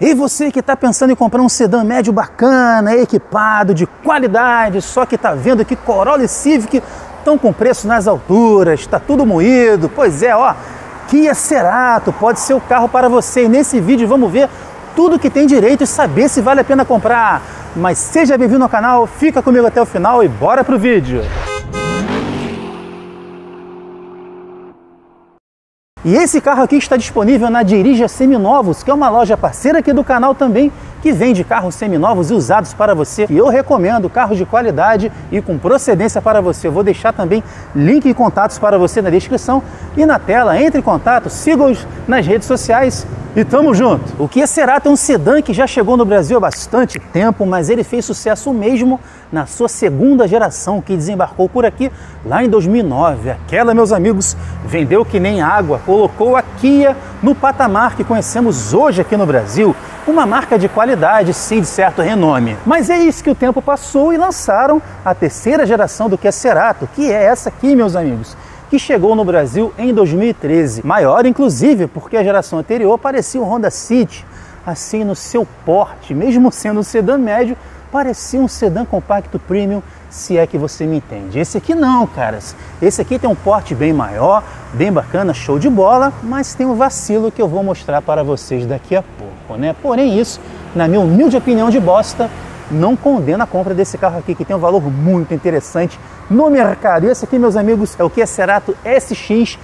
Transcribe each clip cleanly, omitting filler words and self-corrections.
E você que está pensando em comprar um sedã médio bacana, equipado, de qualidade, só que está vendo que Corolla e Civic estão com preço nas alturas, está tudo moído, pois é, ó, Kia Cerato pode ser o carro para você. E nesse vídeo vamos ver tudo que tem direito e saber se vale a pena comprar. Mas seja bem-vindo ao canal, fica comigo até o final e bora pro vídeo! E esse carro aqui está disponível na Dirija Seminovos, que é uma loja parceira aqui do canal também, que vende carros seminovos e usados para você. E eu recomendo carros de qualidade e com procedência para você. Eu vou deixar também link e contatos para você na descrição e na tela. Entre em contato, siga-os nas redes sociais e tamo junto! O Kia Cerato é um sedã que já chegou no Brasil há bastante tempo, mas ele fez sucesso mesmo na sua segunda geração, que desembarcou por aqui lá em 2009. Aquela, meus amigos, vendeu que nem água, colocou a Kia no patamar que conhecemos hoje aqui no Brasil. Uma marca de qualidade, sim, de certo renome. Mas é isso que o tempo passou e lançaram a terceira geração do Kia Cerato, que é essa aqui, meus amigos, que chegou no Brasil em 2013. Maior, inclusive, porque a geração anterior parecia um Honda City, assim no seu porte, mesmo sendo um sedã médio, parecia um sedã compacto premium, se é que você me entende. Esse aqui não, caras. Esse aqui tem um porte bem maior, bem bacana, show de bola, mas tem um vacilo que eu vou mostrar para vocês daqui a pouco, né? Porém isso, na minha humilde opinião de bosta, não condena a compra desse carro aqui, que tem um valor muito interessante no mercado. E esse aqui, meus amigos, é o Kia Cerato SX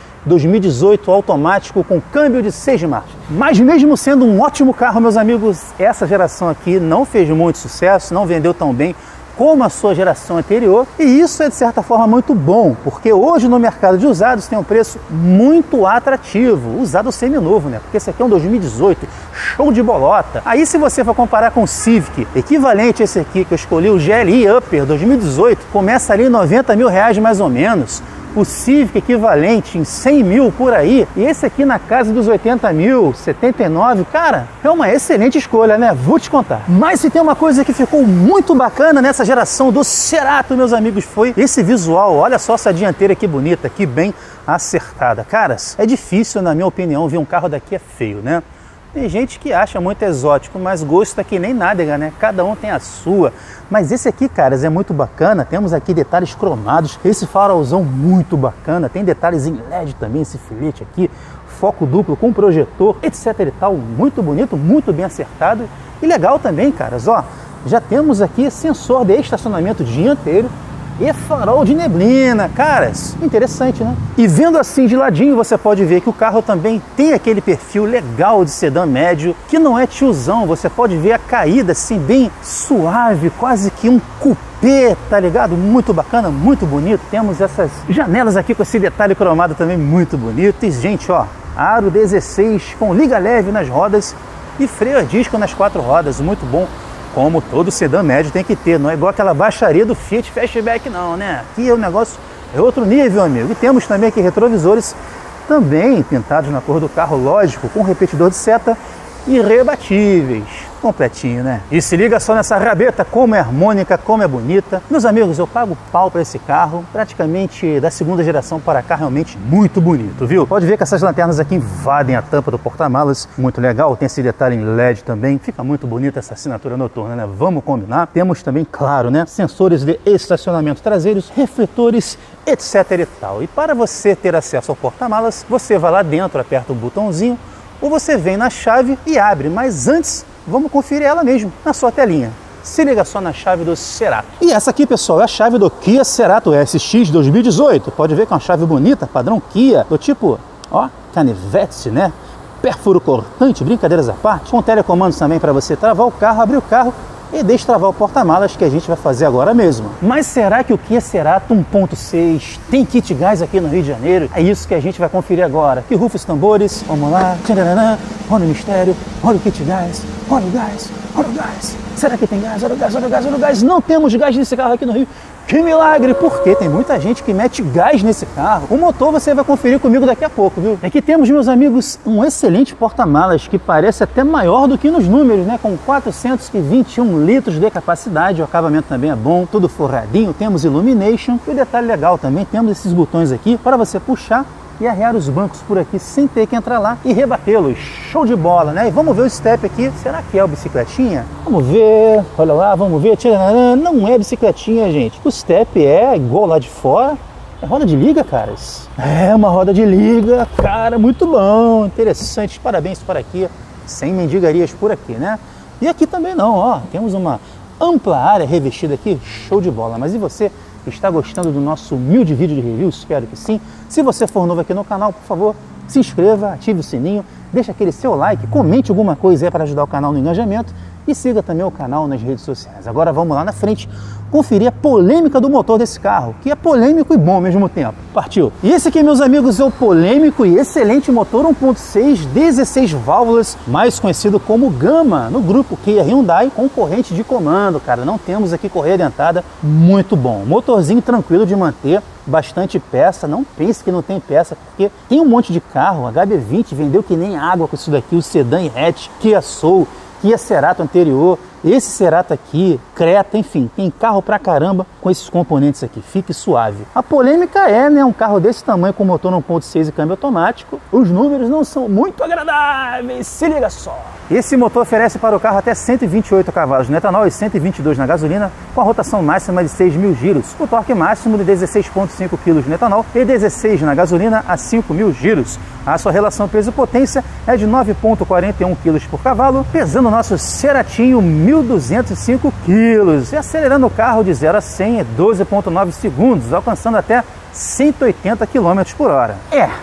2018 automático com câmbio de 6 marchas. Mas mesmo sendo um ótimo carro, meus amigos, essa geração aqui não fez muito sucesso, não vendeu tão bem como a sua geração anterior, e isso é de certa forma muito bom, porque hoje no mercado de usados tem um preço muito atrativo, usado seminovo, né? Porque esse aqui é um 2018, show de bolota. Aí se você for comparar com o Civic, equivalente a esse aqui que eu escolhi, o GLI Upper 2018, começa ali em 90 mil reais mais ou menos. O Civic equivalente em 100 mil por aí, e esse aqui na casa dos 80 mil, 79, cara, é uma excelente escolha, né? Vou te contar. Mas se tem uma coisa que ficou muito bacana nessa geração do Cerato, meus amigos, foi esse visual. Olha só essa dianteira que bonita, que bem acertada. Caras, é difícil, na minha opinião, ver um carro daqui é feio, né? Tem gente que acha muito exótico, mas gosto é que nem nádega, né? Cada um tem a sua. Mas esse aqui, caras, é muito bacana. Temos aqui detalhes cromados. Esse farolzão muito bacana. Tem detalhes em LED também, esse filete aqui. Foco duplo com projetor, etc e tal. Muito bonito, muito bem acertado. E legal também, caras, ó. Já temos aqui sensor de estacionamento dianteiro e farol de neblina, caras, interessante, né? E vendo assim de ladinho, você pode ver que o carro também tem aquele perfil legal de sedã médio, que não é tiozão. Você pode ver a caída assim, bem suave, quase que um cupê, tá ligado? Muito bacana, muito bonito. Temos essas janelas aqui com esse detalhe cromado também muito bonito. E, gente, ó, aro 16 com liga leve nas rodas e freio a disco nas 4 rodas, muito bom. Como todo sedã médio tem que ter, não é igual aquela baixaria do Fiat Fastback não, né? Aqui o negócio é outro nível, amigo. E temos também aqui retrovisores também pintados na cor do carro, lógico, com repetidor de seta e rebatíveis. Completinho, né? E se liga só nessa rabeta, como é harmônica, como é bonita. Meus amigos, eu pago pau para esse carro, praticamente da segunda geração para cá, realmente muito bonito, viu? Pode ver que essas lanternas aqui invadem a tampa do porta-malas, muito legal. Tem esse detalhe em LED também, fica muito bonita essa assinatura noturna, né? Vamos combinar. Temos também, claro, né, sensores de estacionamento traseiros, refletores, etc e tal. E para você ter acesso ao porta-malas, você vai lá dentro, aperta um botãozinho, ou você vem na chave e abre, mas antes vamos conferir ela mesmo na sua telinha. Se liga só na chave do Cerato. E essa aqui, pessoal, é a chave do Kia Cerato SX 2018. Pode ver que é uma chave bonita, padrão Kia, do tipo, ó, canivete, né? Pérfuro cortante, brincadeiras à parte. Com telecomandos também para você travar o carro, abrir o carro e destravar o porta-malas, que a gente vai fazer agora mesmo. Mas será que o Kia Cerato 1.6 tem kit gás aqui no Rio de Janeiro? É isso que a gente vai conferir agora. Que rufa os tambores, vamos lá. Tcharam, olha o mistério, olha o kit gás, olha o gás, olha o gás. Será que tem gás? Olha o gás, olha o gás, olha o gás. Não temos gás nesse carro aqui no Rio. Que milagre, porque tem muita gente que mete gás nesse carro. O motor você vai conferir comigo daqui a pouco, viu? Aqui temos, meus amigos, um excelente porta-malas que parece até maior do que nos números, né? Com 421 litros de capacidade, o acabamento também é bom, tudo forradinho, temos illumination. E o detalhe legal também, temos esses botões aqui para você puxar e arriar os bancos por aqui sem ter que entrar lá e rebatê-los. Show de bola, né? E vamos ver o step aqui. Será que é o bicicletinha? Vamos ver. Olha lá, vamos ver. Não é bicicletinha, gente. O step é igual lá de fora. É roda de liga, caras. É uma roda de liga, cara, muito bom. Interessante. Parabéns por aqui. Sem mendigarias por aqui, né? E aqui também não, ó. Temos uma ampla área revestida aqui. Show de bola. Mas e você? Está gostando do nosso humilde vídeo de review? Espero que sim. Se você for novo aqui no canal, por favor, se inscreva, ative o sininho, deixa aquele seu like, comente alguma coisa aí para ajudar o canal no engajamento e siga também o canal nas redes sociais. Agora vamos lá na frente conferir a polêmica do motor desse carro, que é polêmico e bom ao mesmo tempo. Partiu! E esse aqui, meus amigos, é o polêmico e excelente motor 1.6 16 válvulas, mais conhecido como Gama, no grupo Kia Hyundai, concorrente de comando, cara. Não temos aqui correia dentada, muito bom. Motorzinho tranquilo de manter, bastante peça, não pense que não tem peça, porque tem um monte de carro, HB20 vendeu que nem água com isso daqui, o sedã e hatch, Kia Soul, Kia Cerato anterior, esse Cerato aqui, Creta, enfim, tem carro pra caramba com esses componentes aqui, fique suave. A polêmica é, né, um carro desse tamanho com motor 1.6 e câmbio automático, os números não são muito agradáveis, se liga só. Esse motor oferece para o carro até 128 cavalos no etanol e 122 na gasolina, com a rotação máxima de 6.000 giros, o torque máximo de 16,5 kg no etanol e 16 na gasolina a 5.000 giros. A sua relação peso-potência é de 9,41 kg por cavalo, pesando o nosso Ceratinho 1.205 kg. E acelerando o carro de 0 a 100 em 12,9 segundos, alcançando até 180 km por hora.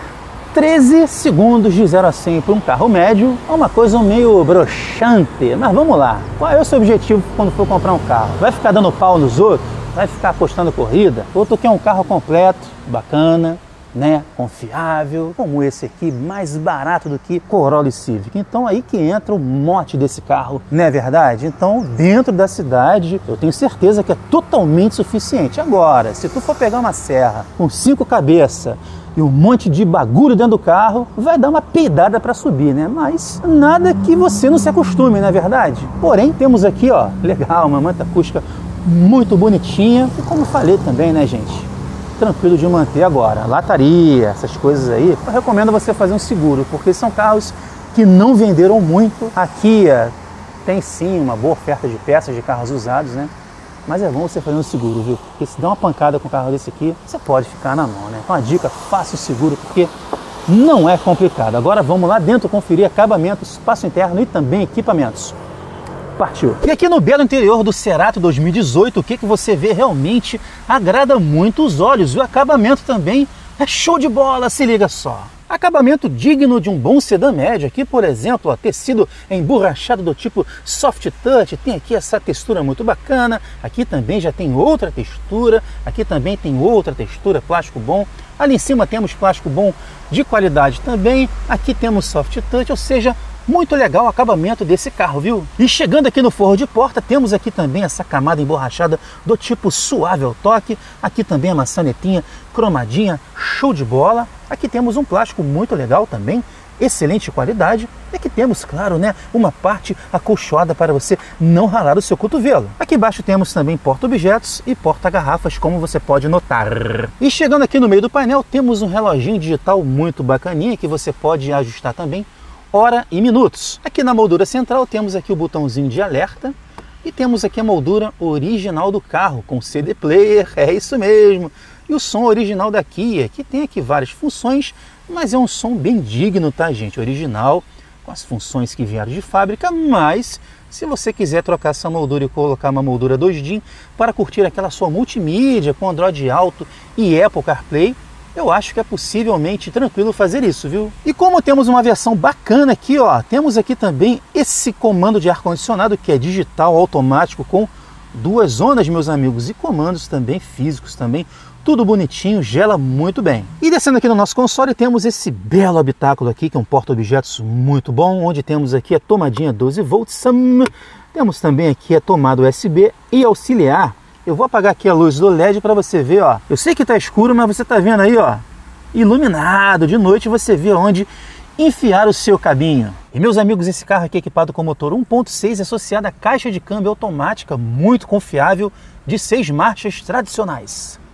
13 segundos de 0 a 100 para um carro médio é uma coisa meio broxante, mas vamos lá. Qual é o seu objetivo quando for comprar um carro? Vai ficar dando pau nos outros? Vai ficar apostando corrida? Ou tu quer um carro completo, bacana, né, confiável, como esse aqui, mais barato do que Corolla e Civic? Então aí que entra o mote desse carro, não é verdade? Então dentro da cidade eu tenho certeza que é totalmente suficiente. Agora, se tu for pegar uma serra com 5 cabeças e um monte de bagulho dentro do carro, vai dar uma peidada para subir, né? Mas nada que você não se acostume, não é verdade? Porém, temos aqui, ó, legal, uma manta acústica muito bonitinha e, como eu falei também, né, gente, tranquilo de manter. Agora, lataria, essas coisas aí, eu recomendo você fazer um seguro, porque são carros que não venderam muito. A Kia tem sim uma boa oferta de peças de carros usados, né? Mas é bom você fazer um seguro, viu? Porque se der uma pancada com o carro desse aqui, você pode ficar na mão, né? Então a dica, faça o seguro, porque não é complicado. Agora vamos lá dentro conferir acabamentos, espaço interno e também equipamentos. Partiu! E aqui no belo interior do Cerato 2018, o que você vê realmente agrada muito os olhos. O acabamento também é show de bola, se liga só. Acabamento digno de um bom sedã médio. Aqui, por exemplo, ó, tecido emborrachado do tipo soft touch, tem aqui essa textura muito bacana. Aqui também já tem outra textura, aqui também tem outra textura, plástico bom. Ali em cima temos plástico bom de qualidade também. Aqui temos soft touch, ou seja, muito legal o acabamento desse carro, viu? E chegando aqui no forro de porta, temos aqui também essa camada emborrachada do tipo suave ao toque. Aqui também a maçanetinha cromadinha, show de bola. Aqui temos um plástico muito legal também, excelente qualidade. E aqui temos, claro, né, uma parte acolchoada para você não ralar o seu cotovelo. Aqui embaixo temos também porta-objetos e porta-garrafas, como você pode notar. E chegando aqui no meio do painel, temos um reloginho digital muito bacaninha que você pode ajustar também hora e minutos. Aqui na moldura central temos aqui o botãozinho de alerta e temos aqui a moldura original do carro com CD player, é isso mesmo. E o som original da Kia, que tem aqui várias funções, mas é um som bem digno, tá, gente? Original, com as funções que vieram de fábrica, mas se você quiser trocar essa moldura e colocar uma moldura 2DIN para curtir aquela sua multimídia com Android Auto e Apple CarPlay, eu acho que é possivelmente tranquilo fazer isso, viu? E como temos uma versão bacana aqui, ó, temos aqui também esse comando de ar-condicionado que é digital, automático, com 2 zonas, meus amigos, e comandos também físicos também, tudo bonitinho, gela muito bem. E descendo aqui no nosso console temos esse belo habitáculo aqui, que é um porta-objetos muito bom, onde temos aqui a tomadinha 12 volts, temos também aqui a tomada USB e auxiliar. Eu vou apagar aqui a luz do LED para você ver, ó. Eu sei que tá escuro, mas você tá vendo aí, ó, iluminado. De noite você vê onde enfiar o seu cabinho. E meus amigos, esse carro aqui é equipado com motor 1.6 associado a caixa de câmbio automática muito confiável de 6 marchas tradicionais.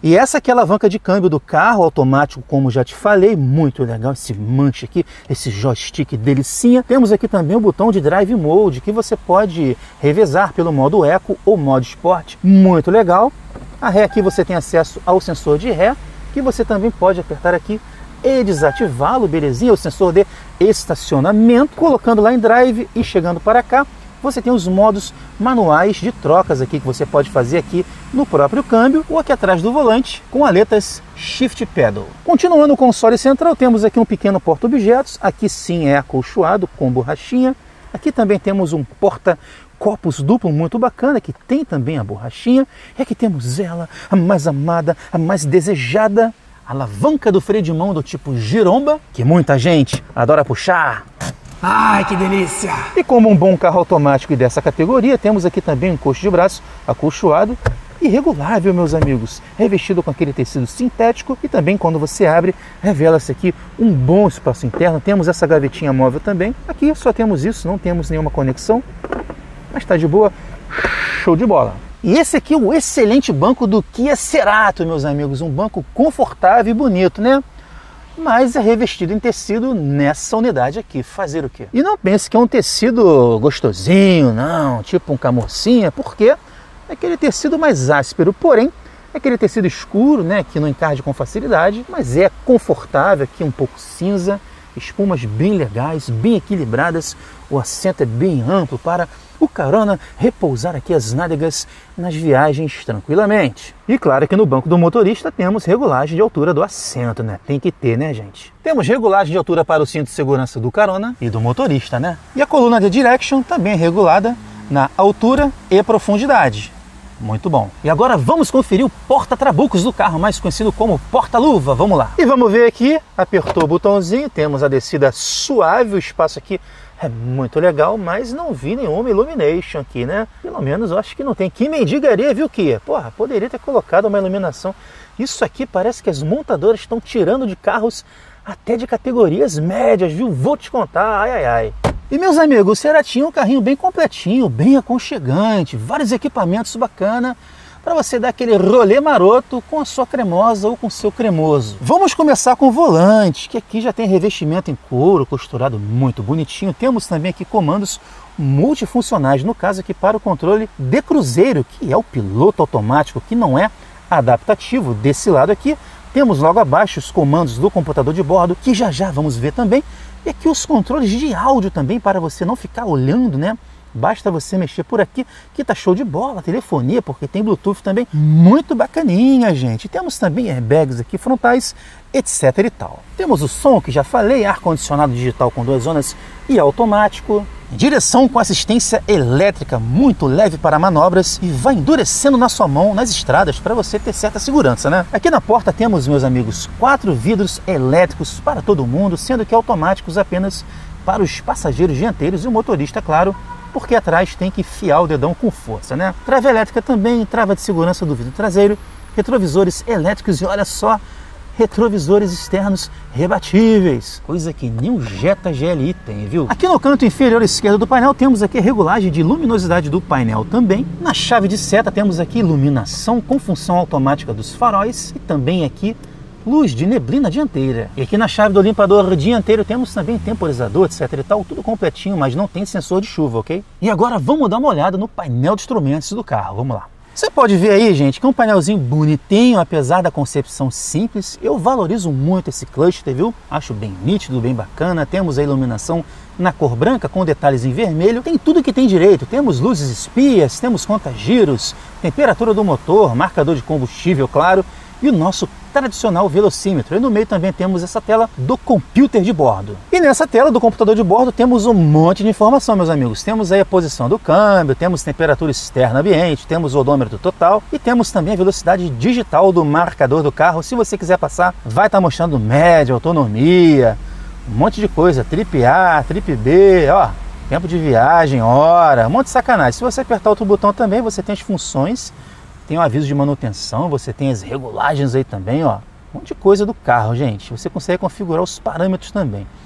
E essa aqui é a alavanca de câmbio do carro automático, como já te falei, muito legal esse manche aqui, esse joystick delicinha. Temos aqui também o botão de Drive Mode, que você pode revezar pelo modo Eco ou modo Sport, muito legal. A ré aqui você tem acesso ao sensor de ré, que você também pode apertar aqui e desativá-lo, belezinha, o sensor de estacionamento. Colocando lá em Drive e chegando para cá, você tem os modos manuais de trocas aqui que você pode fazer aqui no próprio câmbio ou aqui atrás do volante com aletas Shift Pedal. Continuando o console central, temos aqui um pequeno porta-objetos, aqui sim é acolchoado com borrachinha. Aqui também temos um porta-copos duplo muito bacana, que tem também a borrachinha. E aqui temos ela, a mais amada, a mais desejada, a alavanca do freio de mão do tipo giromba, que muita gente adora puxar. Ai, que delícia! E como um bom carro automático dessa categoria, temos aqui também um encosto de braço acolchoado e regulável, meus amigos, revestido com aquele tecido sintético, e também quando você abre, revela-se aqui um bom espaço interno. Temos essa gavetinha móvel também. Aqui só temos isso, não temos nenhuma conexão, mas está de boa, show de bola. E esse aqui é o excelente banco do Kia Cerato, meus amigos, um banco confortável e bonito, né? Mas é revestido em tecido nessa unidade aqui. Fazer o quê? E não pense que é um tecido gostosinho, não, tipo um camurcinha, porque é aquele tecido mais áspero, porém é aquele tecido escuro, né, que não encarde com facilidade, mas é confortável, aqui um pouco cinza, espumas bem legais, bem equilibradas, o assento é bem amplo para o carona repousar aqui as nádegas nas viagens tranquilamente. E claro que no banco do motorista temos regulagem de altura do assento, né? Tem que ter, né, gente? Temos regulagem de altura para o cinto de segurança do carona e do motorista, né? E a coluna de direction também é regulada na altura e profundidade. Muito bom. E agora vamos conferir o porta-trabucos do carro, mais conhecido como porta-luva. Vamos lá. E vamos ver aqui, apertou o botãozinho, temos a descida suave, o espaço aqui é muito legal, mas não vi nenhuma illumination aqui, né? Pelo menos eu acho que não tem. Que mendigaria, viu, Kia? Porra, poderia ter colocado uma iluminação. Isso aqui parece que as montadoras estão tirando de carros até de categorias médias, viu? Vou te contar, ai, ai, ai. E meus amigos, o Ceratinho é um carrinho bem completinho, bem aconchegante, vários equipamentos bacana para você dar aquele rolê maroto com a sua cremosa ou com o seu cremoso. Vamos começar com o volante, que aqui já tem revestimento em couro, costurado muito bonitinho. Temos também aqui comandos multifuncionais, no caso aqui para o controle de cruzeiro, que é o piloto automático, que não é adaptativo. Desse lado aqui, temos logo abaixo os comandos do computador de bordo, que já vamos ver também. E aqui os controles de áudio também, para você não ficar olhando, né? Basta você mexer por aqui, que tá show de bola. Telefonia, porque tem Bluetooth também, muito bacaninha, gente. Temos também airbags aqui frontais, etc e tal. Temos o som, que já falei, ar-condicionado digital com 2 zonas e automático. Direção com assistência elétrica, muito leve para manobras e vai endurecendo na sua mão nas estradas para você ter certa segurança, né? Aqui na porta temos, meus amigos, 4 vidros elétricos para todo mundo, sendo que automáticos apenas para os passageiros dianteiros e o motorista, claro, porque atrás tem que enfiar o dedão com força, né? Trava elétrica também, trava de segurança do vidro traseiro, retrovisores elétricos e olha só, retrovisores externos rebatíveis, coisa que nem o Jetta GLI tem, viu? Aqui no canto inferior esquerdo do painel temos aqui a regulagem de luminosidade do painel também. Na chave de seta temos aqui iluminação com função automática dos faróis e também aqui luz de neblina dianteira. E aqui na chave do limpador dianteiro temos também temporizador, etc e tal, tudo completinho, mas não tem sensor de chuva, ok? E agora vamos dar uma olhada no painel de instrumentos do carro, vamos lá. Você pode ver aí, gente, que é um painelzinho bonitinho, apesar da concepção simples. Eu valorizo muito esse cluster, viu? Acho bem nítido, bem bacana. Temos a iluminação na cor branca com detalhes em vermelho. Tem tudo que tem direito. Temos luzes espias, temos conta-giros, temperatura do motor, marcador de combustível, claro, e o nosso tradicional velocímetro. E no meio também temos essa tela do computer de bordo. E nessa tela do computador de bordo temos um monte de informação, meus amigos. Temos aí a posição do câmbio, temos temperatura externa ambiente, temos o odômetro total e temos também a velocidade digital do marcador do carro. Se você quiser passar, vai estar mostrando média, autonomia, um monte de coisa, trip A, trip B, ó, tempo de viagem, hora, um monte de sacanagem. Se você apertar outro botão também, você tem as funções. Tem o aviso de manutenção, você tem as regulagens aí também, ó. Um monte de coisa do carro, gente. Você consegue configurar os parâmetros também.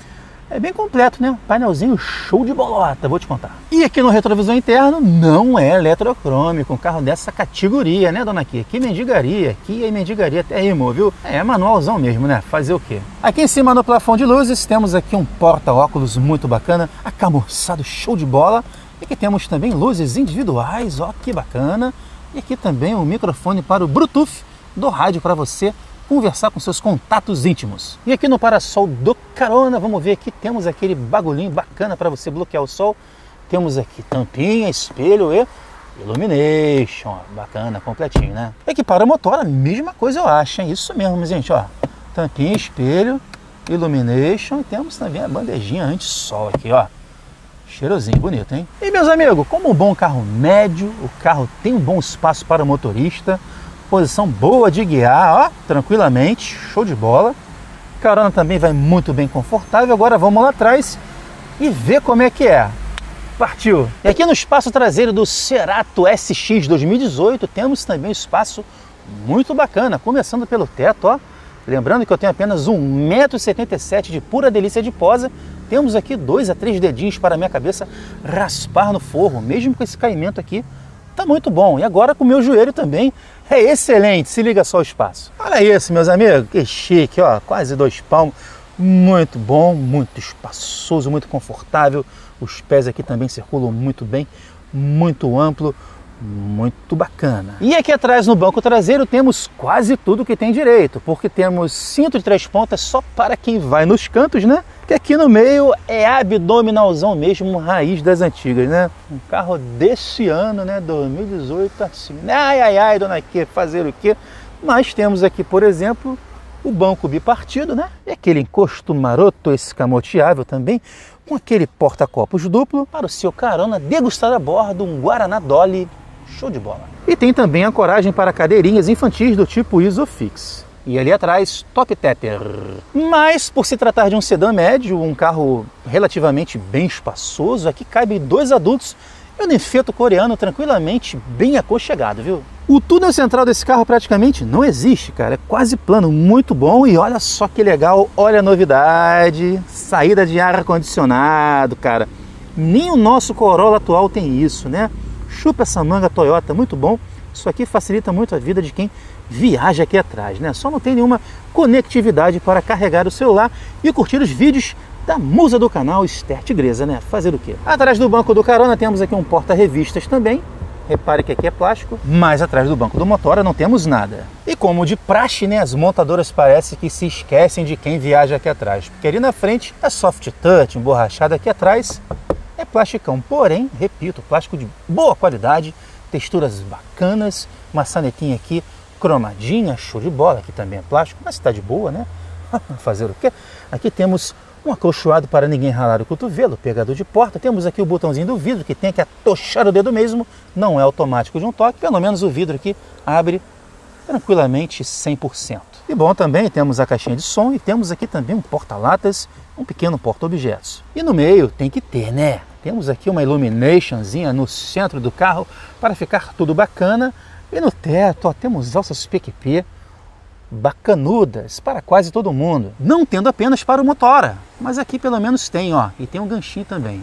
É bem completo, né? Painelzinho show de bolota, vou te contar. E aqui no retrovisor interno não é eletrocrômico, um carro dessa categoria, né, dona Kia? Que mendigaria, que é mendigaria até rimou, viu? É manualzão mesmo, né? Fazer o quê? Aqui em cima no plafond de luzes temos aqui um porta-óculos muito bacana, acamurçado show de bola. E aqui temos também luzes individuais, ó que bacana. E aqui também um microfone para o Bluetooth do rádio para você conversar com seus contatos íntimos. E aqui no parasol do carona, vamos ver aqui, temos aquele bagulhinho bacana para você bloquear o sol. Temos aqui tampinha, espelho e illumination, ó, bacana, completinho, né? E aqui para o motor, a mesma coisa eu acho, hein? Isso mesmo, gente, ó. Tampinha, espelho, illumination e temos também a bandejinha anti-sol aqui, ó. Cheirosinho, bonito, hein? E meus amigos, como um bom carro médio, o carro tem um bom espaço para o motorista, posição boa de guiar, ó, tranquilamente, show de bola. Carona também vai muito bem confortável. Agora vamos lá atrás e ver como é que é. Partiu! E aqui no espaço traseiro do Cerato SX 2018 temos também um espaço muito bacana, começando pelo teto, ó. Lembrando que eu tenho apenas 1,77 m de pura delícia de posa. Temos aqui 2 a 3 dedinhos para a minha cabeça raspar no forro, mesmo com esse caimento aqui. Tá muito bom. E agora com o meu joelho também é excelente. Se liga só o espaço. Olha isso, meus amigos. Que chique, ó. Quase 2 palmos. Muito bom, muito espaçoso, muito confortável. Os pés aqui também circulam muito bem, muito amplo, muito bacana. E aqui atrás no banco traseiro temos quase tudo que tem direito, porque temos cinto de 3 pontas só para quem vai nos cantos, né? Que aqui no meio é abdominalzão mesmo, raiz das antigas, né? Um carro desse ano, né? 2018, assim. Ai, ai, ai, dona Kia, fazer o quê? Mas temos aqui, por exemplo, o banco bipartido, né? E aquele encosto maroto escamoteável também, com aquele porta-copos duplo para o seu carona degustar a bordo um Guaraná Dolly, show de bola. E tem também a coragem para cadeirinhas infantis do tipo Isofix. E ali atrás, Top Tepper. Mas, por se tratar de um sedã médio, um carro relativamente bem espaçoso, aqui cabe 2 adultos e um nefeto coreano tranquilamente bem aconchegado, viu? O túnel central desse carro praticamente não existe, cara. É quase plano, muito bom. E olha só que legal, olha a novidade. Saída de ar-condicionado, cara. Nem o nosso Corolla atual tem isso, né? Chupa essa manga Toyota, muito bom. Isso aqui facilita muito a vida de quem viaja aqui atrás, né? Só não tem nenhuma conectividade para carregar o celular e curtir os vídeos da musa do canal, Esther Tigresa, né? Fazer o quê? Atrás do banco do carona temos aqui um porta-revistas também. Repare que aqui é plástico, mas atrás do banco do motora não temos nada. E como de praxe, né, as montadoras parece que se esquecem de quem viaja aqui atrás. Porque ali na frente é soft touch, emborrachado, aqui atrás é plasticão. Porém, repito, plástico de boa qualidade, texturas bacanas, maçanetinha aqui cromadinha, show de bola. Aqui também é plástico, mas está de boa, né? Fazer o quê? Aqui temos um acolchoado para ninguém ralar o cotovelo, pegador de porta. Temos aqui o botãozinho do vidro, que tem que atochar o dedo mesmo. Não é automático de um toque, pelo menos o vidro aqui abre tranquilamente 100%. E bom, também temos a caixinha de som e temos aqui também um porta-latas, um pequeno porta-objetos. E no meio tem que ter, né? Temos aqui uma illuminationzinha no centro do carro para ficar tudo bacana. E no teto, ó, temos alças PQP bacanudas para quase todo mundo, não tendo apenas para o motora, mas aqui pelo menos tem, ó, e tem um ganchinho também.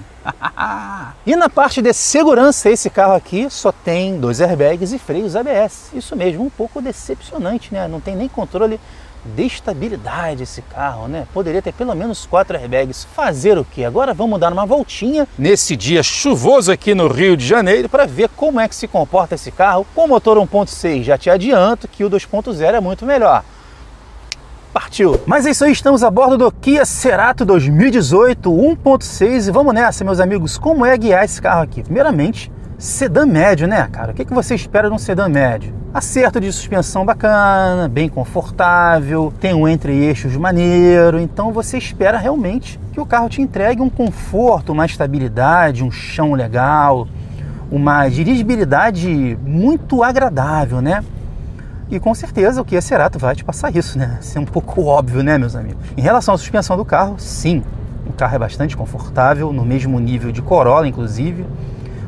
E na parte de segurança, esse carro aqui só tem 2 airbags e freios ABS. Isso mesmo, um pouco decepcionante, né? Não tem nem controle de estabilidade esse carro, né? Poderia ter pelo menos 4 airbags. Fazer o que? Agora vamos dar uma voltinha nesse dia chuvoso aqui no Rio de Janeiro para ver como é que se comporta esse carro com motor 1.6. Já te adianto que o 2.0 é muito melhor. Partiu! Mas é isso aí, estamos a bordo do Kia Cerato 2018 1.6 e vamos nessa, meus amigos. Como é guiar esse carro aqui? Primeiramente, sedã médio, né, cara? O que você espera de um sedã médio? Acerto de suspensão bacana, bem confortável, tem um entre-eixos maneiro, então você espera realmente que o carro te entregue um conforto, uma estabilidade, um chão legal, uma dirigibilidade muito agradável, né? E com certeza o Kia Cerato vai te passar isso, né? Isso é um pouco óbvio, né, meus amigos? Em relação à suspensão do carro, sim, o carro é bastante confortável, no mesmo nível de Corolla, inclusive.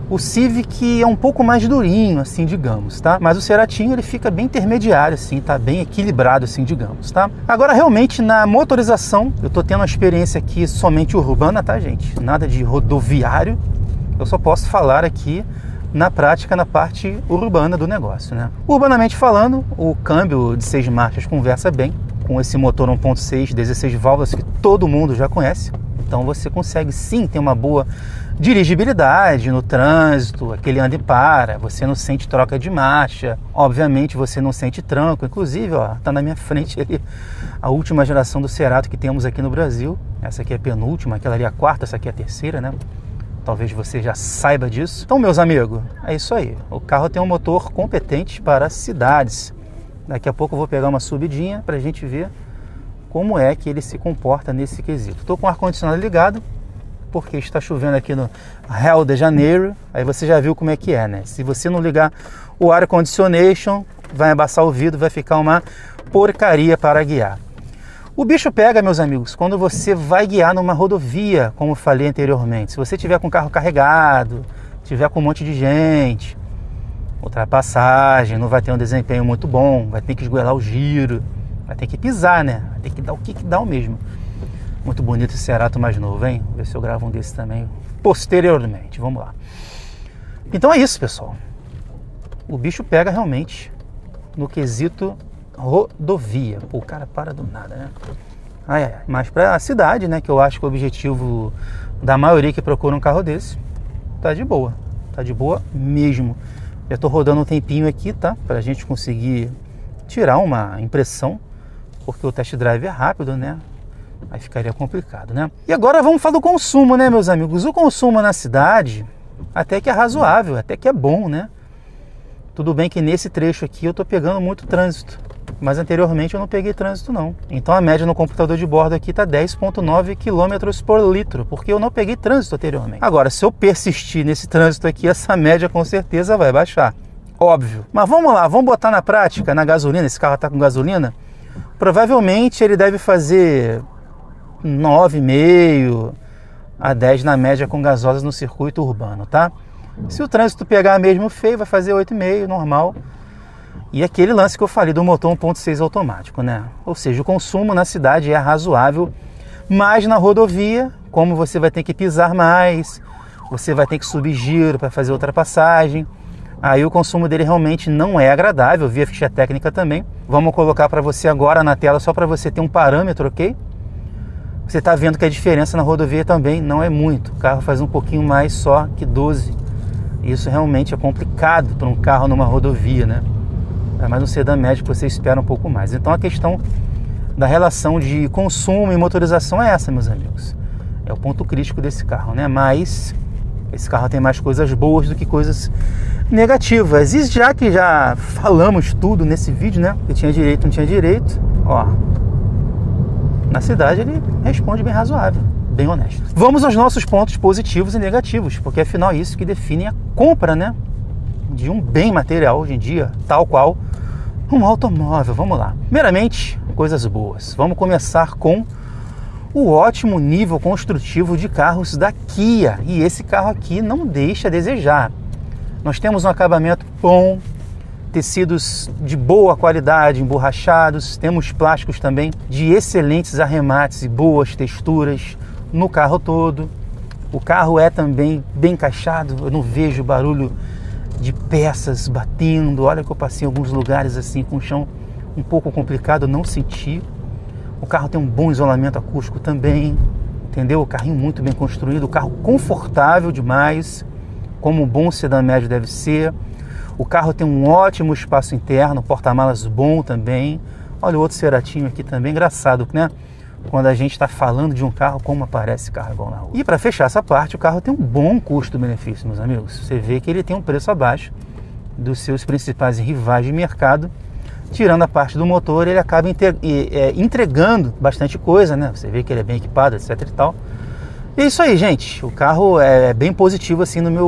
O Civic é um pouco mais durinho, assim, digamos, tá? Mas o Ceratinho, ele fica bem intermediário, assim, tá? Bem equilibrado, assim, digamos, tá? Agora, realmente, na motorização, eu tô tendo uma experiência aqui somente urbana, tá, gente? Nada de rodoviário. Eu só posso falar aqui na prática, na parte urbana do negócio, né? Urbanamente falando, o câmbio de 6 marchas conversa bem com esse motor 1.6, 16 válvulas que todo mundo já conhece. Então você consegue sim ter uma boa dirigibilidade no trânsito, aquele anda e para, você não sente troca de marcha, obviamente você não sente tranco, inclusive, ó, tá na minha frente ali a última geração do Cerato que temos aqui no Brasil. Essa aqui é a penúltima, aquela ali é a quarta, essa aqui é a terceira, né? Talvez você já saiba disso. Então, meus amigos, é isso aí. O carro tem um motor competente para cidades. Daqui a pouco eu vou pegar uma subidinha para a gente ver como é que ele se comporta nesse quesito. Estou com o ar-condicionado ligado, porque está chovendo aqui no Rio de Janeiro. Aí você já viu como é que é, né? Se você não ligar o Air Conditionation, vai embaçar o vidro, vai ficar uma porcaria para guiar. O bicho pega, meus amigos, quando você vai guiar numa rodovia, como eu falei anteriormente. Se você tiver com o carro carregado, tiver com um monte de gente, ultrapassagem, não vai ter um desempenho muito bom, vai ter que esgoelar o giro, vai ter que pisar, né? Vai ter que dar o kickdown mesmo. Muito bonito esse Cerato mais novo, hein? Vou ver se eu gravo um desse também posteriormente. Vamos lá. Então é isso, pessoal. O bicho pega realmente no quesito rodovia. Pô, o cara para do nada, né? Mas para a cidade, né? Que eu acho que o objetivo da maioria que procura um carro desse, tá de boa. Tá de boa mesmo. Já tô rodando um tempinho aqui, tá? Pra gente conseguir tirar uma impressão, porque o test drive é rápido, né? Aí ficaria complicado, né? E agora vamos falar do consumo, né, meus amigos? O consumo na cidade até que é razoável, até que é bom, né? Tudo bem que nesse trecho aqui eu tô pegando muito trânsito, mas anteriormente eu não peguei trânsito não. Então a média no computador de bordo aqui tá 10,9 km por litro, porque eu não peguei trânsito anteriormente. Agora, se eu persistir nesse trânsito aqui, essa média com certeza vai baixar, óbvio. Mas vamos lá, vamos botar na prática, na gasolina. Esse carro tá com gasolina, provavelmente ele deve fazer 9,5 a 10 na média com gasosas no circuito urbano, tá? Se o trânsito pegar mesmo feio, vai fazer 8,5, normal. E aquele lance que eu falei do motor 1.6 automático, né? Ou seja, o consumo na cidade é razoável, mas na rodovia, como você vai ter que pisar mais, você vai ter que subir giro para fazer ultrapassagem, aí o consumo dele realmente não é agradável, via ficha técnica também. Vamos colocar para você agora na tela, só para você ter um parâmetro, ok? Você está vendo que a diferença na rodovia também não é muito. O carro faz um pouquinho mais só que 12. Isso realmente é complicado para um carro numa rodovia, né? Mas no sedã médio você espera um pouco mais. Então a questão da relação de consumo e motorização é essa, meus amigos. É o ponto crítico desse carro, né? Mas esse carro tem mais coisas boas do que coisas negativas. E já que já falamos tudo nesse vídeo, né? Que tinha direito, não tinha direito. Ó, na cidade ele responde bem razoável, bem honesto. Vamos aos nossos pontos positivos e negativos, porque afinal é isso que define a compra, né? De um bem material hoje em dia, tal qual um automóvel. Vamos lá. Primeiramente, coisas boas. Vamos começar com o ótimo nível construtivo de carros da Kia. E esse carro aqui não deixa a desejar. Nós temos um acabamento bom, tecidos de boa qualidade, emborrachados. Temos plásticos também de excelentes arremates e boas texturas no carro todo. O carro é também bem encaixado. Eu não vejo barulho de peças batendo. Olha que eu passei em alguns lugares assim com o chão um pouco complicado, não senti. O carro tem um bom isolamento acústico também, entendeu? O carrinho muito bem construído, o carro confortável demais, como um bom sedã médio deve ser. O carro tem um ótimo espaço interno, porta-malas bom também. Olha o outro Ceratinho aqui também, engraçado, né? Quando a gente está falando de um carro, como aparece carro igual na rua. E para fechar essa parte, o carro tem um bom custo-benefício, meus amigos. Você vê que ele tem um preço abaixo dos seus principais rivais de mercado. Tirando a parte do motor, ele acaba entregando bastante coisa, né? Você vê que ele é bem equipado, etc e tal. E é isso aí, gente. O carro é bem positivo assim no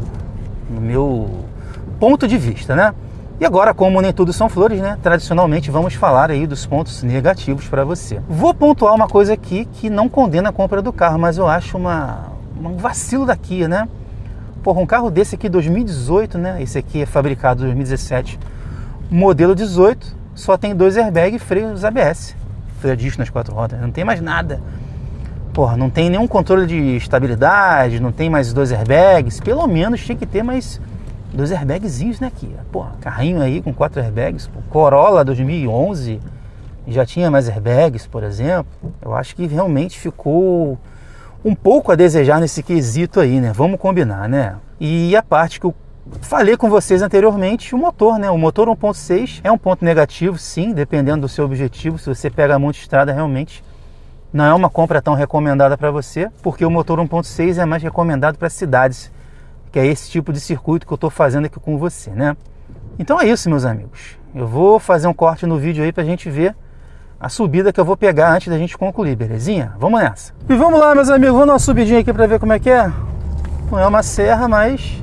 meu ponto de vista, né? E agora, como nem tudo são flores, né? Tradicionalmente vamos falar aí dos pontos negativos para você. Vou pontuar uma coisa aqui que não condena a compra do carro, mas eu acho um vacilo da Kia, né? Porra, um carro desse aqui 2018, né? Esse aqui é fabricado em 2017. Modelo 18, só tem 2 airbags e freios ABS. Freio a disco nas 4 rodas, não tem mais nada. Porra, não tem nenhum controle de estabilidade, não tem mais 2 airbags. Pelo menos tinha que ter mais 2 airbagzinhos, né, aqui. Porra, carrinho aí com 4 airbags. Pô, Corolla 2011 já tinha mais airbags, por exemplo. Eu acho que realmente ficou um pouco a desejar nesse quesito aí, né? Vamos combinar, né? E a parte que eu falei com vocês anteriormente, o motor, né? O motor 1.6 é um ponto negativo, sim, dependendo do seu objetivo. Se você pega muita estrada, realmente não é uma compra tão recomendada para você, porque o motor 1.6 é mais recomendado para cidades, que é esse tipo de circuito que eu estou fazendo aqui com você, né? Então é isso, meus amigos. Eu vou fazer um corte no vídeo aí para a gente ver a subida que eu vou pegar antes da gente concluir, belezinha? Vamos nessa. E vamos lá, meus amigos, vamos dar uma subidinha aqui para ver como é que é. Não é uma serra, mas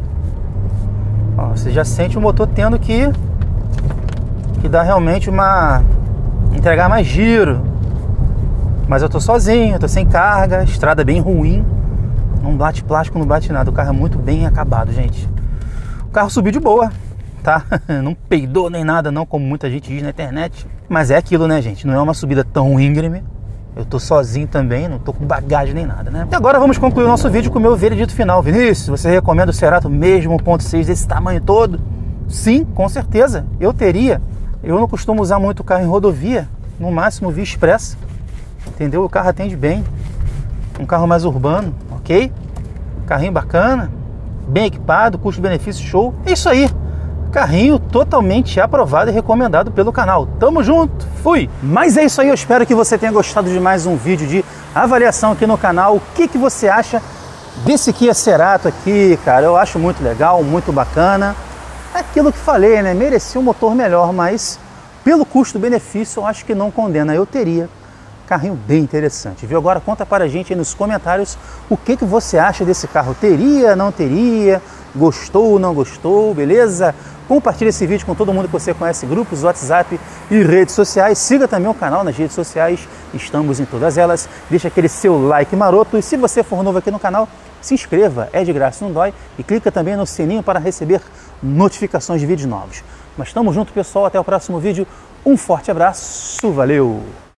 ó, você já sente o motor tendo que dar realmente entregar mais giro. Mas eu tô sozinho, eu tô sem carga, estrada bem ruim. Não bate plástico, não bate nada. O carro é muito bem acabado, gente. O carro subiu de boa, tá? Não peidou nem nada não, como muita gente diz na internet. Mas é aquilo, né, gente? Não é uma subida tão íngreme. Eu tô sozinho também, não tô com bagagem nem nada, né? E agora vamos concluir o nosso vídeo com o meu veredito final. Vinícius, você recomenda o Cerato mesmo 1.6 desse tamanho todo? Sim, com certeza. Eu teria. Eu não costumo usar muito carro em rodovia. No máximo via expressa. Entendeu? O carro atende bem. Um carro mais urbano, ok? Carrinho bacana, bem equipado, custo-benefício show. É isso aí. Carrinho totalmente aprovado e recomendado pelo canal. Tamo junto, fui! Mas é isso aí, eu espero que você tenha gostado de mais um vídeo de avaliação aqui no canal. O que você acha desse Kia Cerato aqui, cara? Eu acho muito legal, muito bacana. É aquilo que falei, né? Merecia um motor melhor, mas pelo custo-benefício eu acho que não condena. Eu teria. Carrinho bem interessante, viu? Agora conta para a gente aí nos comentários o que você acha desse carro. Teria, não teria? Gostou, não gostou? Beleza? Compartilhe esse vídeo com todo mundo que você conhece, grupos, WhatsApp e redes sociais. Siga também o canal nas redes sociais, estamos em todas elas. Deixa aquele seu like maroto e se você for novo aqui no canal, se inscreva, é de graça, não dói. E clica também no sininho para receber notificações de vídeos novos. Mas estamos juntos, pessoal, até o próximo vídeo. Um forte abraço, valeu!